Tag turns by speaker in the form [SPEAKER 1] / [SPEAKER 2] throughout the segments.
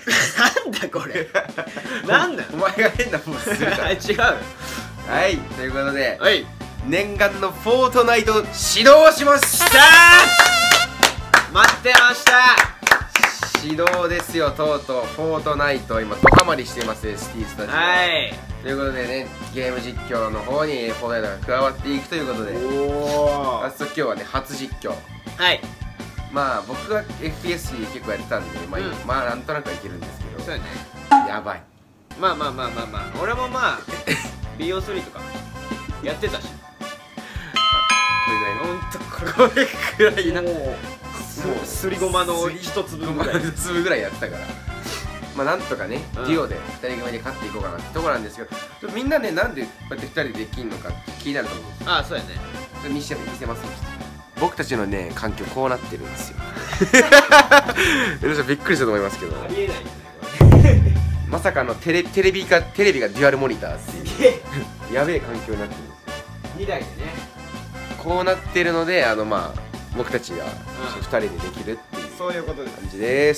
[SPEAKER 1] なんだこれなんだ
[SPEAKER 2] お前が変なポーズするから。
[SPEAKER 1] 違う。
[SPEAKER 2] はい、ということで、
[SPEAKER 1] はい。
[SPEAKER 2] 念願のフォートナイト始動しました。
[SPEAKER 1] 待ってました。
[SPEAKER 2] 始動ですよ、とうとうフォートナイト今ドハマりしています ST スタジオ。
[SPEAKER 1] はい。
[SPEAKER 2] ということでね、ゲーム実況の方にフォートナイトが加わっていくということで、
[SPEAKER 1] お
[SPEAKER 2] 早速今日はね初実況。
[SPEAKER 1] はい。
[SPEAKER 2] まあ僕は FPS 結構やってたんで、まあ、
[SPEAKER 1] うん
[SPEAKER 2] まあなんとなくはいけるんですけど、
[SPEAKER 1] そうやね。
[SPEAKER 2] やばい。
[SPEAKER 1] まあ俺もまあ BO3 とかやってたし。
[SPEAKER 2] これぐらいの、
[SPEAKER 1] ほんと
[SPEAKER 2] これくらいな、もう
[SPEAKER 1] すりごまの一粒ぐらい。
[SPEAKER 2] 一粒ぐらいやってたから、まあなんとかね、
[SPEAKER 1] うん
[SPEAKER 2] デュオで2人組で勝っていこうかなってところなんですけど、みんなね、なんでこうやって2人でできんのかって気になると思うんですよ。
[SPEAKER 1] ああ、そうやね。
[SPEAKER 2] 見せますね。僕たちのね環境こうなってるんですよ。皆さんびっくりしたと思いますけど、
[SPEAKER 1] ありえないよねこれ。
[SPEAKER 2] まさかのテレビがデュアルモニターっていうやべえ環境になってるんですよ。
[SPEAKER 1] 2台でね。
[SPEAKER 2] こうなってるので、まあ僕たちが2人でできるっていう
[SPEAKER 1] そういうことです。
[SPEAKER 2] 感じです。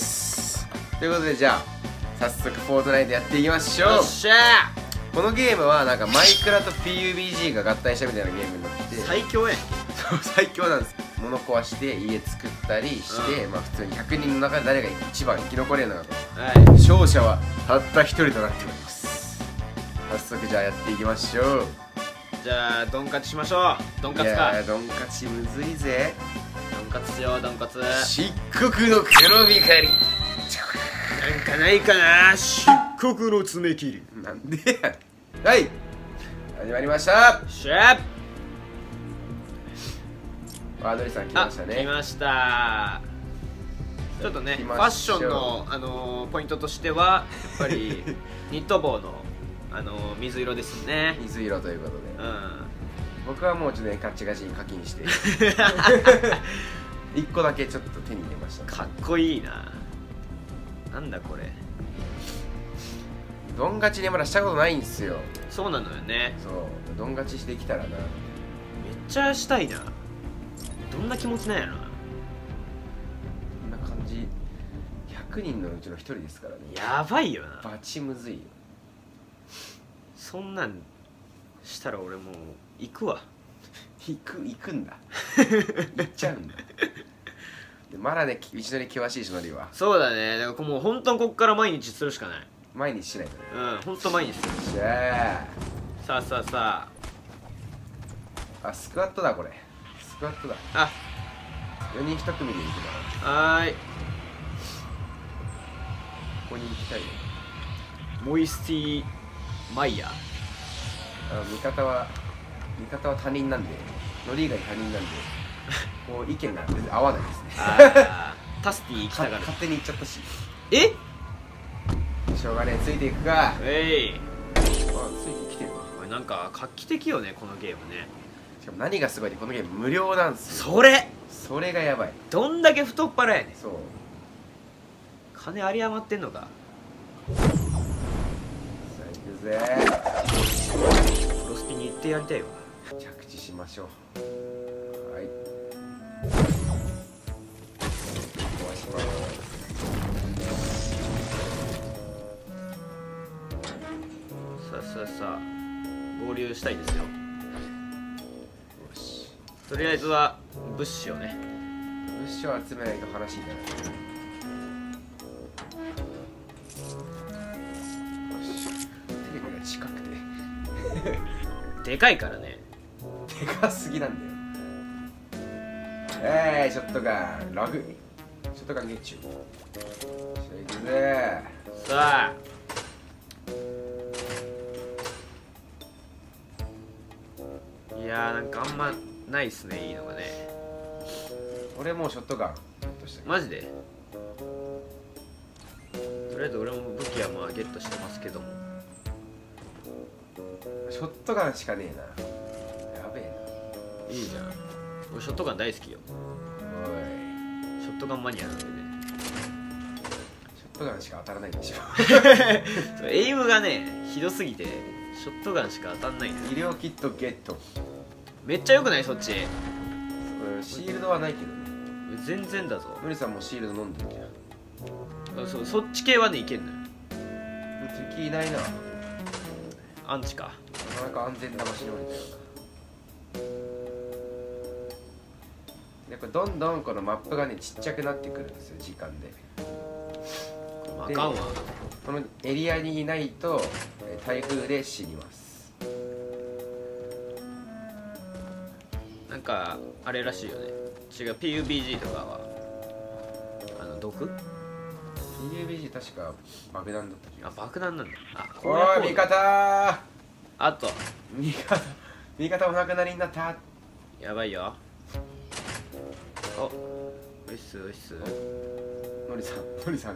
[SPEAKER 2] ということで、じゃあ早速フォートナイトやっていきましょう。
[SPEAKER 1] よっしゃ
[SPEAKER 2] このゲームはなんかマイクラと PUBG が合体したみたいなゲームになってて、
[SPEAKER 1] ー。最強やん。
[SPEAKER 2] そう最強なんです。物壊して家作ったりして、まあ普通に100人の中で誰が一番生き残れるのかと。
[SPEAKER 1] はい。
[SPEAKER 2] 勝者はたった1人となっております。早速じゃあやっていきましょう。
[SPEAKER 1] じゃあドン勝ちしましょう。ドン勝つか。
[SPEAKER 2] いやー、ドン勝ちむずいぜ。
[SPEAKER 1] ドン勝つよ、ドン勝つ。
[SPEAKER 2] 漆黒の黒光り。
[SPEAKER 1] なんかないかな、漆黒の爪切り。
[SPEAKER 2] なんでや。はい始まりました。
[SPEAKER 1] シャー。
[SPEAKER 2] ワードリさん来ました
[SPEAKER 1] 来
[SPEAKER 2] ね。
[SPEAKER 1] ました。ちょっとね、
[SPEAKER 2] 行き
[SPEAKER 1] ファッシ
[SPEAKER 2] ましょう
[SPEAKER 1] ョンの、ポイントとしてはやっぱりニット帽の、水色ですね。
[SPEAKER 2] 水色ということで、
[SPEAKER 1] うん
[SPEAKER 2] 僕はもうちょっとねガチガチに課金して1個だけちょっと手に入れました。
[SPEAKER 1] かっこいいな。なんだこれ。
[SPEAKER 2] ドン勝ちねまだしたことないんですよ。
[SPEAKER 1] そうなのよね。
[SPEAKER 2] そうドン勝ちしてきたらな。
[SPEAKER 1] めっちゃしたいな。どんな気持ちなんやろな。
[SPEAKER 2] こんな感じ。100人のうちの1人ですからね。
[SPEAKER 1] やばいよな。
[SPEAKER 2] バチむずいよ。
[SPEAKER 1] そんなんしたら俺もう行くわ。
[SPEAKER 2] 行くんだ。行っちゃうんだ。でまだね道のり険しいしのりは
[SPEAKER 1] そうだね。だからもう本当にこっから毎日するしかない。
[SPEAKER 2] 毎日しないとね。
[SPEAKER 1] うん、本当毎日する。
[SPEAKER 2] じゃ
[SPEAKER 1] さあさあさ
[SPEAKER 2] あスクワットだ。これスクワットだ。
[SPEAKER 1] あ。
[SPEAKER 2] 4人1組で行くな。
[SPEAKER 1] はーい。
[SPEAKER 2] ここに行きたいね。
[SPEAKER 1] モイスティマイヤー。
[SPEAKER 2] 味方は他人なんで、ノリ以外他人なんで、こう意見が全然合わないですね。
[SPEAKER 1] あータスティ行きたがる。
[SPEAKER 2] 勝手に行っちゃったし、
[SPEAKER 1] え
[SPEAKER 2] しょうがねえ、ついていくか。
[SPEAKER 1] えい。
[SPEAKER 2] あ、ついてきてるわ。
[SPEAKER 1] これなんか画期的よね、このゲームね。
[SPEAKER 2] しかも何がすごいって、このゲーム無料なんすよ。
[SPEAKER 1] それ
[SPEAKER 2] がやばい。
[SPEAKER 1] どんだけ太っ腹やねん。
[SPEAKER 2] そう。
[SPEAKER 1] 金有り余ってんのか。
[SPEAKER 2] さあ行くぜ。
[SPEAKER 1] プロスピに行ってやりたいわ。
[SPEAKER 2] 着地しましょう。はい。壊します。
[SPEAKER 1] さあさあさあ合流したいですよ。
[SPEAKER 2] よし。
[SPEAKER 1] とりあえずは物資をね。
[SPEAKER 2] 物資を集めないと話にならない。テレビが近くて
[SPEAKER 1] でかいからね。
[SPEAKER 2] でかすぎなんだよ。ショットガンラグ。ショットガンゲッチュ。行くぜ。
[SPEAKER 1] さあいやー、なんかあんまないっすね、いいのがね。
[SPEAKER 2] 俺もうショットガンゲットしたけど。
[SPEAKER 1] マジで。とりあえず俺も武器はまあゲットしてますけども。
[SPEAKER 2] ショットガンしかねえな。やべえな。
[SPEAKER 1] いいじゃん。俺ショットガン大好きよ。
[SPEAKER 2] おい、
[SPEAKER 1] ショットガンマニアなんでね。
[SPEAKER 2] ショットガンしか当たらないんでしょ。
[SPEAKER 1] エイムがねひどすぎてショットガンしか当たんないんです。
[SPEAKER 2] 医療キットゲット。
[SPEAKER 1] めっちゃ良くない？そっち
[SPEAKER 2] シールドはないけどね。
[SPEAKER 1] 全然だぞ。
[SPEAKER 2] のりさんもシールド飲んでるじゃん。
[SPEAKER 1] そう、そっち系はねいけんのよ。
[SPEAKER 2] 敵いないな。
[SPEAKER 1] アンチか。
[SPEAKER 2] なかなか安全な場所に降りたよな。でこれどんどんこのマップがねちっちゃくなってくるんですよ、時間で。
[SPEAKER 1] あかんわ。
[SPEAKER 2] このエリアにいないと台風で死にます。
[SPEAKER 1] なんかあれらしいよね。違う、 PUBG とかは毒？
[SPEAKER 2] PUBG 確か爆弾だった気が
[SPEAKER 1] あ、
[SPEAKER 2] する。
[SPEAKER 1] 爆弾なんだ。あ、
[SPEAKER 2] おい味方
[SPEAKER 1] あと
[SPEAKER 2] 味方お亡くなりになった。
[SPEAKER 1] やばいよ。おいっすおいっす。
[SPEAKER 2] ノリさんがノリさん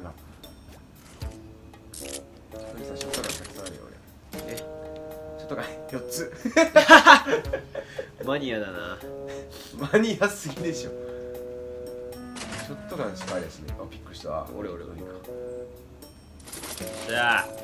[SPEAKER 2] ショットガンたくさんあるよ俺。
[SPEAKER 1] え、
[SPEAKER 2] ショットガン4つ
[SPEAKER 1] マニアだな。
[SPEAKER 2] マニアすぎでしょ。ショットガンしかありやしね。あ、びっくりした。
[SPEAKER 1] 俺
[SPEAKER 2] か。
[SPEAKER 1] じゃあ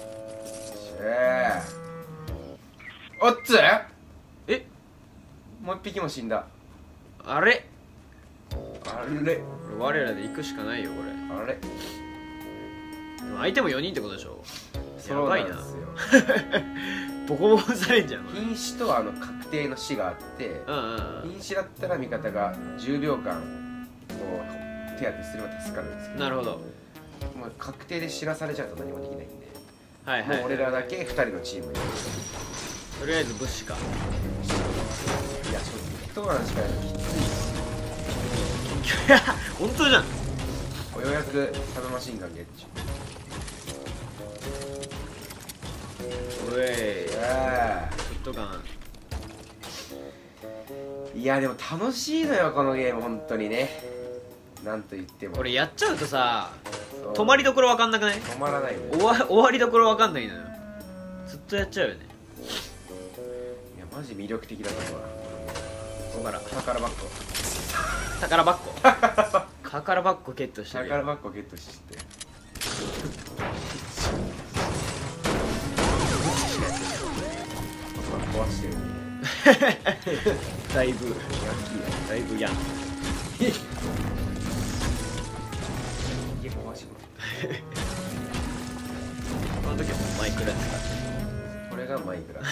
[SPEAKER 2] おっつ
[SPEAKER 1] え、
[SPEAKER 2] もう一匹も死んだ。
[SPEAKER 1] あれ
[SPEAKER 2] あれ
[SPEAKER 1] 我らで行くしかないよこれ。
[SPEAKER 2] あれ
[SPEAKER 1] でも相手も4人ってことでしょ。やばいな。ボコボコされんじゃん。
[SPEAKER 2] 瀕死とは確定の死があって、瀕死だったら味方が10秒間こう手当てすれば助かるんですけど、
[SPEAKER 1] なるほど。
[SPEAKER 2] もう確定で知らされちゃうと何もできないんで、
[SPEAKER 1] はいはい、
[SPEAKER 2] もう俺らだけ2人のチームに。
[SPEAKER 1] とりあえず物資か。
[SPEAKER 2] いや、ちょっとなんしかやるのきつい。
[SPEAKER 1] 本当じゃん。
[SPEAKER 2] ようやくサブマシンガンゲッチ
[SPEAKER 1] おい、ショットガン。
[SPEAKER 2] いやでも楽しいのよこのゲーム、本当にね。なんと言っても
[SPEAKER 1] これやっちゃうとさ、
[SPEAKER 2] そう
[SPEAKER 1] 止まりどころわかんなくない？
[SPEAKER 2] 止まらないね。
[SPEAKER 1] 終わりどころわかんないのよ。ずっとやっちゃうよね。
[SPEAKER 2] いやマジ魅力的だと思うわ。
[SPEAKER 1] 宝
[SPEAKER 2] 宝箱
[SPEAKER 1] 宝ゲットしてるよ。
[SPEAKER 2] 宝箱ゲットして壊してるね。
[SPEAKER 1] だいぶ
[SPEAKER 2] ヤンキー
[SPEAKER 1] だいぶやん。
[SPEAKER 2] 家壊しま
[SPEAKER 1] この時はもうマイクラですか。
[SPEAKER 2] これがマイクラ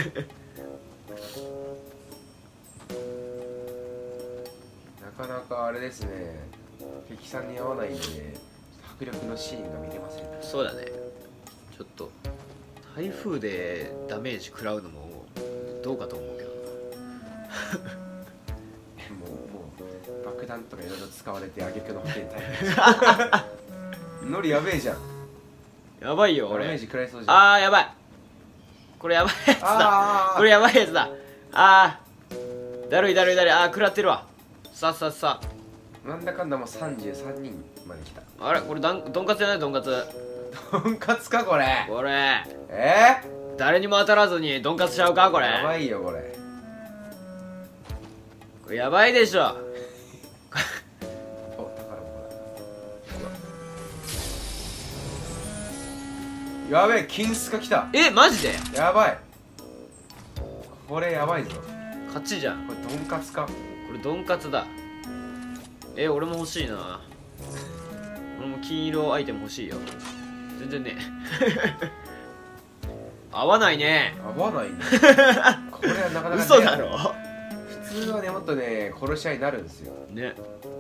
[SPEAKER 2] なかなかあれですね、敵さんに合わないんで迫力のシーンが見れません。
[SPEAKER 1] そうだね。ちょっと台風でダメージ食らうのもどうかと思うけど
[SPEAKER 2] もう爆弾とかいろいろ使われて挙句の果てに大変ノリやべえじゃん。
[SPEAKER 1] やばいよ俺。
[SPEAKER 2] ダメージ食らいそうじゃん。
[SPEAKER 1] あーやばい。これやばいやつだ。これやばいやつだ。だるい。あー食らってるわ。さ
[SPEAKER 2] なんだかんだもう33人まで来た。
[SPEAKER 1] あれこれドンカツじゃない？ドンカツ
[SPEAKER 2] とんかつかこれ。
[SPEAKER 1] これ誰にも当たらずにドンカツしちゃうかこれ。
[SPEAKER 2] やばいよこれ。
[SPEAKER 1] これやばいでしょ
[SPEAKER 2] お、宝箱だ。やべえ、金スカ来た。
[SPEAKER 1] え、マジで
[SPEAKER 2] やばい。これやばいぞ。
[SPEAKER 1] 勝ちじゃん。
[SPEAKER 2] これドンカツか。
[SPEAKER 1] これドンカツだ。俺も欲しいな。俺も金色アイテム欲しいよ。全然ね合わないね。
[SPEAKER 2] 合わないねこれはなかなか、ね、
[SPEAKER 1] 嘘だろ。
[SPEAKER 2] 普通はね、もっとね殺し合いになるんですよ
[SPEAKER 1] ね。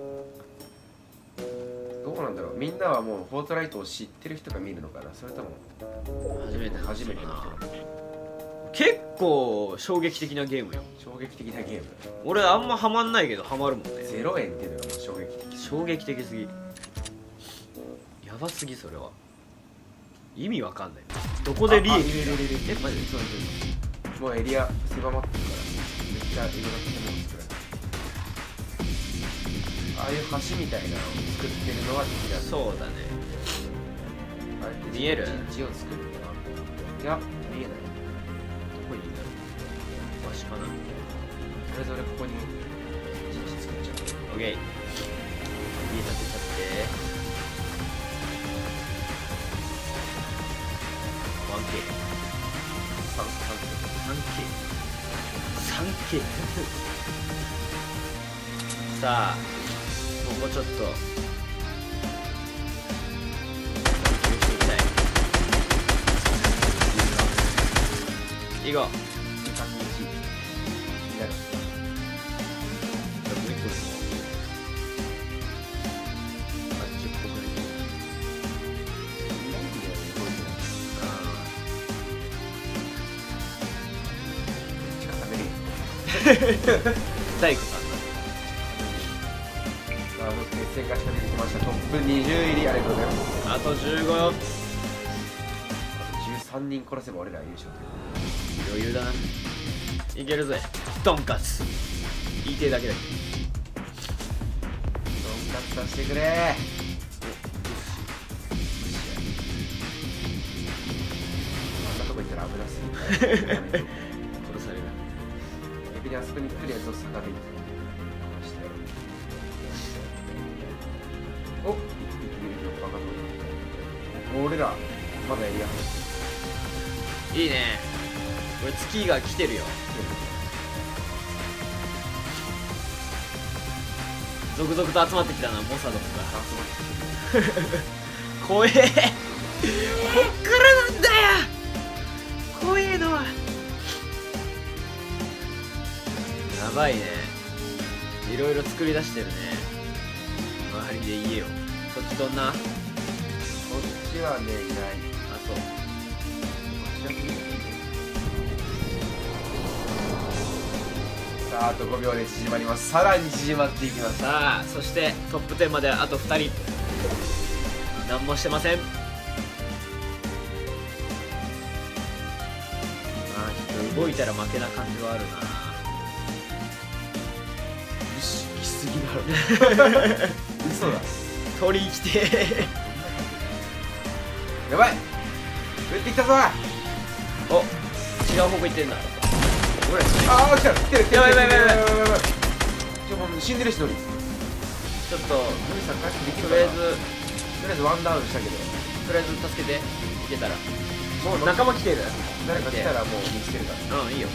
[SPEAKER 2] どうなんだろう。みんなはもうフォートライトを知ってる人が見るのかな、それとも
[SPEAKER 1] 初めての
[SPEAKER 2] 初めての人が。
[SPEAKER 1] 結構衝撃的なゲームよ。
[SPEAKER 2] 衝撃的なゲーム。
[SPEAKER 1] 俺あんまハマんないけどハマるもんね。
[SPEAKER 2] 0円っていうのがもう衝撃的。
[SPEAKER 1] 衝撃的すぎ。やばすぎ。それは意味わかんない。どこで利益。
[SPEAKER 2] マジで
[SPEAKER 1] そう
[SPEAKER 2] もうエリア狭まってるからめっちゃいろんな建物作られてる。ああいう橋みたいなのを作ってるのは敵だね。
[SPEAKER 1] そうだね。
[SPEAKER 2] あれ
[SPEAKER 1] 見える？
[SPEAKER 2] 陣地を作るんだな。いや見えない。
[SPEAKER 1] どこにいるんだろう。わしかな。
[SPEAKER 2] それぞれここに陣地作っちゃう。
[SPEAKER 1] オッケー。家建てちゃって。1K さあここちょっとリゴー。
[SPEAKER 2] 3、2、1になる。
[SPEAKER 1] もう一個でもあっちっぽくね。大工さんだ。
[SPEAKER 2] さあ、もう決戦が近づいてきました。トップ20入り、ありがとうございます。
[SPEAKER 1] あと15よ。
[SPEAKER 2] あと13人殺せば俺ら優勝という。
[SPEAKER 1] 余裕だな。いけるぜ。ドンカツ。言いてえだけだけ
[SPEAKER 2] ドンカツさせてくれ。あんなとこ行ったら危なすぎる。
[SPEAKER 1] 殺される。
[SPEAKER 2] 逆にあそこに来るやつを逆手にしてやろう。おっ、バカそうだ。俺らまだやりや
[SPEAKER 1] いいね。これ月が来てるよ。続々と集まってきたな、モサドとか。怖え。こっからなんだよ。怖えのは。やばいね。いろいろ作り出してるね。周りで家を。そっちどんな？
[SPEAKER 2] こっちはね、いない。
[SPEAKER 1] あ、そう。
[SPEAKER 2] さあ、あと5秒で縮まります。さらに縮まっていきます。
[SPEAKER 1] さあ、そしてトップ10まであと2人。何もしてません。まあちょっと動いたら負けな感じはあるな。
[SPEAKER 2] 意識しすぎだろ。嘘だ。
[SPEAKER 1] 取り来て。
[SPEAKER 2] やばい、撃ってきたぞ。
[SPEAKER 1] お、違う方向行ってんだ。
[SPEAKER 2] これ、ああ、来た、来てる、来てる。
[SPEAKER 1] やばいやばいやばい。
[SPEAKER 2] ちょ、もう死んでるし、ノリ。
[SPEAKER 1] ちょっと
[SPEAKER 2] ノリさん、回復できるかな。
[SPEAKER 1] とりあえず
[SPEAKER 2] とりあえずワンダウンしたけど、
[SPEAKER 1] とりあえず助けて。いけたら。
[SPEAKER 2] もう
[SPEAKER 1] 仲間来てる。
[SPEAKER 2] 誰か来たらもう見つけるから。
[SPEAKER 1] うん、いいよ。と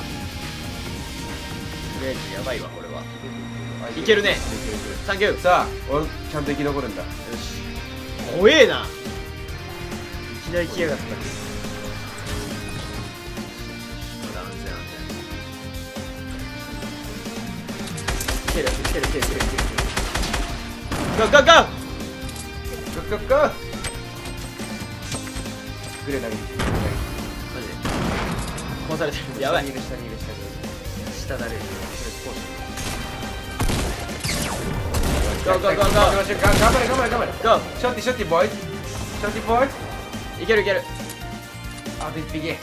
[SPEAKER 1] りあえずやばいわこれは。
[SPEAKER 2] あ
[SPEAKER 1] いけるね。
[SPEAKER 2] いけるいける。
[SPEAKER 1] サンキュー。
[SPEAKER 2] さあ、俺ちゃんと生き残るんだ。
[SPEAKER 1] よし。怖えな。いきなり来やがった。まだ安全安全。蹴る蹴る蹴る蹴る蹴る。ゴーゴーゴー。
[SPEAKER 2] ゴッゴッゴー。グレー投げて。
[SPEAKER 1] マジで殺されてる。やばい。
[SPEAKER 2] 下にいる、下にいる、下にいる。
[SPEAKER 1] 下だれる。
[SPEAKER 2] ゴーゴーゴーゴー。頑張れ頑張れ頑張れ。
[SPEAKER 1] ゴー。
[SPEAKER 2] ショッティショッティボーイ。ショッティボーイ。
[SPEAKER 1] いけるいける。
[SPEAKER 2] あと1匹。や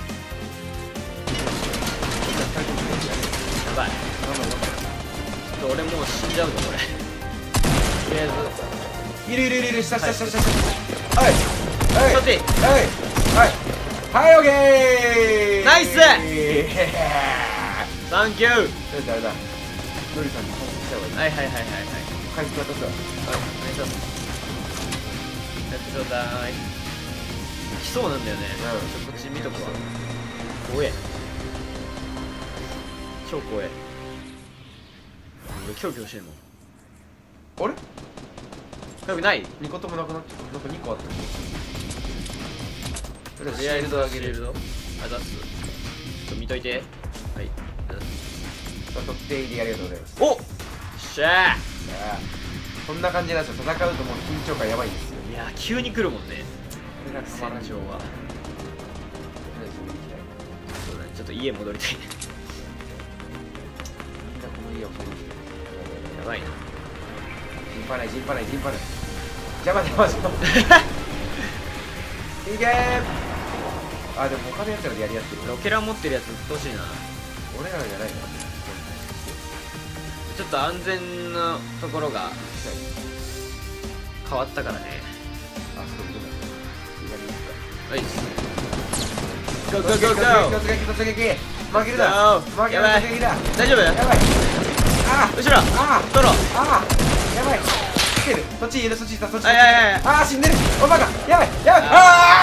[SPEAKER 1] ばい。俺もう死んじゃうぞこれ。とりあえず
[SPEAKER 2] いるいるいるいる、下下下下下。はいはい
[SPEAKER 1] ショッティ。
[SPEAKER 2] はいはいはい、オッケー。
[SPEAKER 1] ナイス。サンキュー。
[SPEAKER 2] 誰だノリさんに回復した方がいい。
[SPEAKER 1] はいはいはいはいはい。
[SPEAKER 2] 回復渡すわ。
[SPEAKER 1] お願いします。やってちょうだい。来そうなんだよね。こっち見とくわ。怖え。超怖え。俺キョロキョロしてんもん。
[SPEAKER 2] あれ
[SPEAKER 1] 早くない？
[SPEAKER 2] 2個ともなくなっちゃった。なんか2個あった。
[SPEAKER 1] とりあえずシールドあざっす。ちょっと見といて。はい。
[SPEAKER 2] 特定入りありがとうございます。
[SPEAKER 1] おっしゃ
[SPEAKER 2] ああ、こんな感じなんですよ。戦うともう緊張感やばいんですよ。
[SPEAKER 1] ー。いや急に来るもんね。
[SPEAKER 2] これがたまらん。
[SPEAKER 1] 戦場は。そうだね。ちょっと家戻りたいね。
[SPEAKER 2] みんなこの家を取りに来て。
[SPEAKER 1] やばいな。
[SPEAKER 2] ジンパないジンパないジンパない。邪魔邪魔邪魔。いけー。あ、でも他のやつらでやりやすい。
[SPEAKER 1] ロケラン持ってるやつうっとうしいな。
[SPEAKER 2] 俺らじゃないな。
[SPEAKER 1] ちょっと安全なところが変わったからね。
[SPEAKER 2] あ、そういうことだ。左
[SPEAKER 1] はい。ゴ
[SPEAKER 2] 行くか。
[SPEAKER 1] ーゴーゴーゴー。
[SPEAKER 2] 突撃突撃。負けるだ。負ける
[SPEAKER 1] やばい
[SPEAKER 2] 突撃だ。
[SPEAKER 1] 大丈夫？
[SPEAKER 2] やばい。あ
[SPEAKER 1] 後ろ。
[SPEAKER 2] あ
[SPEAKER 1] トロ。
[SPEAKER 2] あやばい。来てる。そっちいる、そっちいた、そっち。
[SPEAKER 1] はいはいはい。
[SPEAKER 2] ああ、死んでる。おバカ。やばいやばい。あ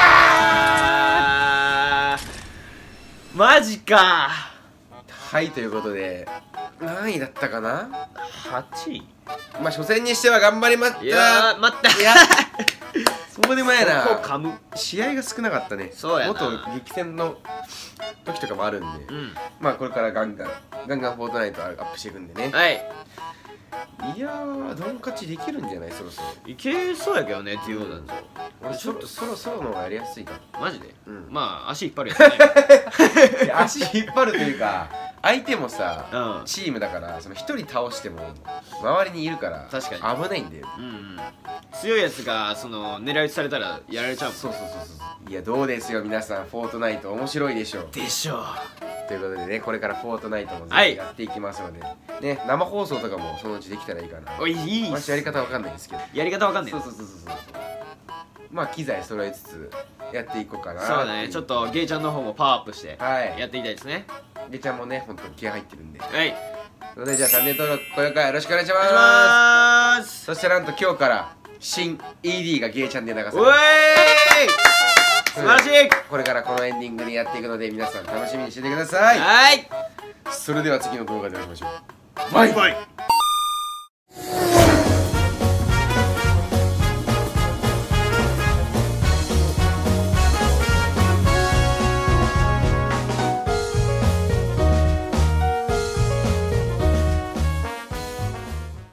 [SPEAKER 1] あーマジか。
[SPEAKER 2] はい、ということで何位だったかな。
[SPEAKER 1] 8位。
[SPEAKER 2] まあ初戦にしては頑張りました。
[SPEAKER 1] いやー待った。
[SPEAKER 2] いやそうでもないな。
[SPEAKER 1] ここ噛む。
[SPEAKER 2] 試合が少なかったね。
[SPEAKER 1] そうやな
[SPEAKER 2] 元激戦の時とかもあるんで、
[SPEAKER 1] うん。
[SPEAKER 2] まあこれからガンガンフォートナイトアップしていくんでね。
[SPEAKER 1] はい。
[SPEAKER 2] いやー、ドン勝ちできるんじゃない、そろそろ。
[SPEAKER 1] いけそうやけどね、デュオだと。
[SPEAKER 2] 俺ちょっとソロの方がやりやすいかも。
[SPEAKER 1] マジで、
[SPEAKER 2] うん、
[SPEAKER 1] まあ足引っ張るやつね。
[SPEAKER 2] いや足引っ張るというか、相手もさ、
[SPEAKER 1] うん、
[SPEAKER 2] チームだからその一人倒しても周りにいるから
[SPEAKER 1] 確かに
[SPEAKER 2] 危ないんだよ。
[SPEAKER 1] うんうん、強いやつがその狙い撃ちされたらやられちゃうもん。
[SPEAKER 2] そう。いやどうですよ皆さん、フォートナイト面白いでしょう。
[SPEAKER 1] でしょう。
[SPEAKER 2] ということでね、これからフォートナイトもぜひやっていきますので、ね、生放送とかもそのうちできたらいいかな。
[SPEAKER 1] おい、いい。
[SPEAKER 2] 私やり方わかんないですけど、
[SPEAKER 1] やり方わかんない。
[SPEAKER 2] そう。まあ機材揃えつつやっていこうかな。
[SPEAKER 1] そうだね、ちょっとゲイちゃんの方もパワーアップして
[SPEAKER 2] はい
[SPEAKER 1] やっていきたいですね。
[SPEAKER 2] ゲちゃんもね、ほんと気合入ってるんで。
[SPEAKER 1] はい、
[SPEAKER 2] それでじゃあチャンネル登録、高評価よろしくお願いします。
[SPEAKER 1] お願いします。
[SPEAKER 2] そしてなんと今日から新 ED がゲイちゃんで流され
[SPEAKER 1] うえーい、素晴らしい。
[SPEAKER 2] これからこのエンディングにやっていくので皆さん楽しみにしててください。
[SPEAKER 1] はい、
[SPEAKER 2] それでは次の動画でお会いしましょう。バイバイ。